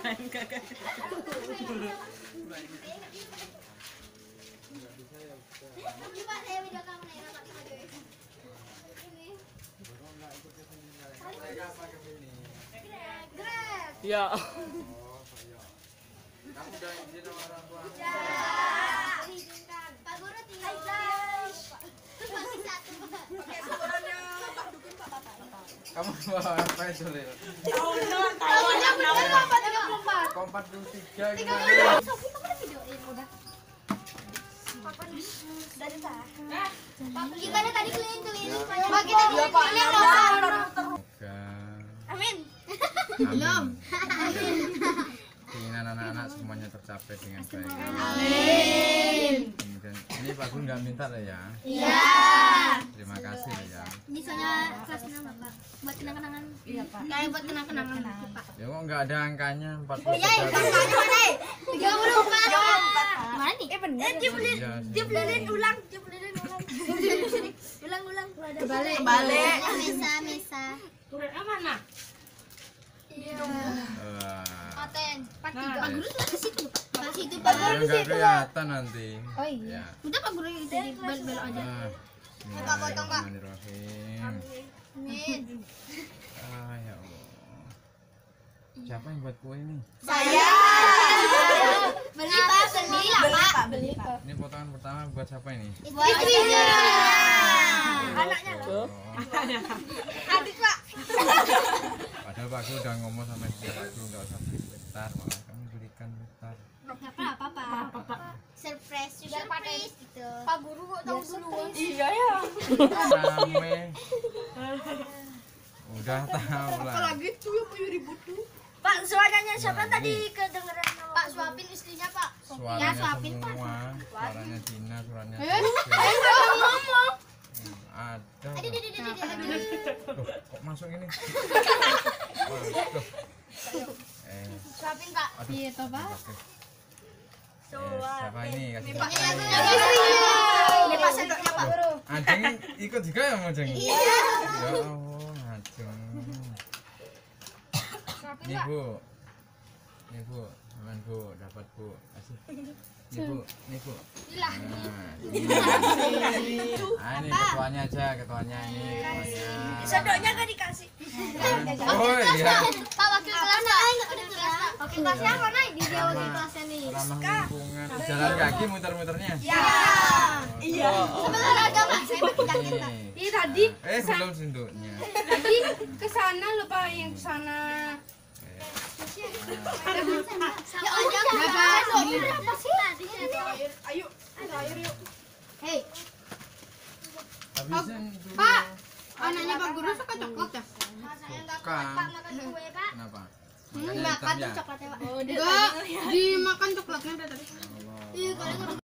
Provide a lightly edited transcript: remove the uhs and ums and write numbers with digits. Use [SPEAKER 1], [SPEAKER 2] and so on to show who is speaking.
[SPEAKER 1] Ya.
[SPEAKER 2] Kamu udah izin sama orang tua?
[SPEAKER 3] Ya. Izinkan. Pak Guru tinggal. Bagi satu, Pak. Oke, syukurannya Pak Dukun, Pak.
[SPEAKER 2] Kamu bawa apa itu, Lil?
[SPEAKER 3] Tahunnya bener Pak 34.
[SPEAKER 2] Kok 43
[SPEAKER 3] Sofi,
[SPEAKER 2] gimana?
[SPEAKER 3] kamu udah videoin udah. Papa dari tadi. Gimana tadi keliling-keliling? Pak kita keliling
[SPEAKER 2] Semoga
[SPEAKER 3] Amin.
[SPEAKER 2] belum. Keinginan anak-anak semuanya tercapai dengan baik.
[SPEAKER 3] Amin.
[SPEAKER 2] Kemudian ini Pak Gun nggak minta lah ya.
[SPEAKER 3] Iya.
[SPEAKER 2] Terima kasih ya.
[SPEAKER 3] Ini soalnya kelas 6 Bapak. Buat kenang-kenangan. Iya, Pak. Kayak buat kenang-kenangan Pak.
[SPEAKER 2] Ya kok nggak ada angkanya 43.
[SPEAKER 3] Oh iya, angkanya mana? 34. Mana nih? Bener. Dibeliin ulang. Ulang. Kebalik. Misa.
[SPEAKER 1] Kurang mana?
[SPEAKER 3] Paten. Pak Guru tuh di situ. Pak situ
[SPEAKER 2] Ya
[SPEAKER 3] Pak Guru di
[SPEAKER 2] nggak
[SPEAKER 3] situ.
[SPEAKER 2] kelihatan nanti.
[SPEAKER 3] Oh iya. Udah Pak Guru itu di belok aja.
[SPEAKER 2] Bismillahirrahmanirrahim.
[SPEAKER 3] Amin.
[SPEAKER 2] Ya Allah. Siapa yang buat kue ini?
[SPEAKER 3] Saya. Beli Pak, beli Pak.
[SPEAKER 2] Ini potongan pertama buat siapa ini?
[SPEAKER 3] Istrinya. Anaknya.
[SPEAKER 2] Oh.
[SPEAKER 3] Adik Pak.
[SPEAKER 2] Padahal Pak Guru udah ngomong sama istri Pak Guru nggak usah beli bentar, malah kamu belikan bentar.
[SPEAKER 3] Nggak apa-apa. Surprise juga surprise gitu. Pak Guru kok tahu duluan?
[SPEAKER 1] Iya ya.
[SPEAKER 2] Rame. Udah tahu lah.
[SPEAKER 1] Gitu ya punya ribut tuh.
[SPEAKER 3] Pak, suaranya siapa
[SPEAKER 2] Nah,
[SPEAKER 3] tadi
[SPEAKER 2] ini.
[SPEAKER 3] kedengeran? Pak, suapin istrinya, Pak.
[SPEAKER 2] Suaranya
[SPEAKER 3] Ya, suapin, Pak.
[SPEAKER 2] semua. Suaranya Cina, suaranya
[SPEAKER 3] Ngomong.
[SPEAKER 2] ada.
[SPEAKER 3] Aduh.
[SPEAKER 2] Loh, kok masuk ini? Waduh.
[SPEAKER 3] Suapin, Pak.
[SPEAKER 2] Aduh.
[SPEAKER 3] Iya, toh, Pak.
[SPEAKER 2] Oke. Siapa ini? Kasih
[SPEAKER 3] Pak,
[SPEAKER 2] siapa ini?
[SPEAKER 3] ini Pak sendoknya, Pak.
[SPEAKER 2] Ajeng ikut juga ya Ajeng?
[SPEAKER 3] Iya.
[SPEAKER 2] Ya Allah, Ajeng. Ini Bu. Ini Bu, aman Bu, dapat Bu. Kasih. Ini Bu, ini Bu.
[SPEAKER 3] Lah.
[SPEAKER 2] Nah, ini. Ini ketuanya aja, ketuanya ini, ketuanya.
[SPEAKER 3] Sendoknya nggak dikasih.
[SPEAKER 2] Oh iya.
[SPEAKER 3] Pak, wakil kelas, Pak. Wakil kelasnya mana? Di dia wakil kelasnya nih.
[SPEAKER 2] Ramah lingkungan. Jalan kaki muter-muternya.
[SPEAKER 3] Ya. Iya. Sebenarnya Pak, saya pakai jaket, Pak.
[SPEAKER 1] Ini tadi
[SPEAKER 2] Belum sendoknya.
[SPEAKER 1] tadi ke sana lupa yang ke sana.
[SPEAKER 3] Ya aja. Apa sih?
[SPEAKER 1] Ayo, air yuk.
[SPEAKER 3] Hei,
[SPEAKER 2] Habisin itu.
[SPEAKER 3] Pak.
[SPEAKER 1] Anaknya Pak Guru suka coklat ya?
[SPEAKER 3] Saya enggak
[SPEAKER 2] Suka.
[SPEAKER 3] kuat, Pak, makan kue, Pak.
[SPEAKER 2] Kenapa?
[SPEAKER 3] Makan
[SPEAKER 2] Makanya hitam
[SPEAKER 3] tuh
[SPEAKER 2] ya?
[SPEAKER 3] coklatnya, Pak.
[SPEAKER 1] Enggak, dimakan coklatnya udah tadi.
[SPEAKER 3] Iya, kalian ngerti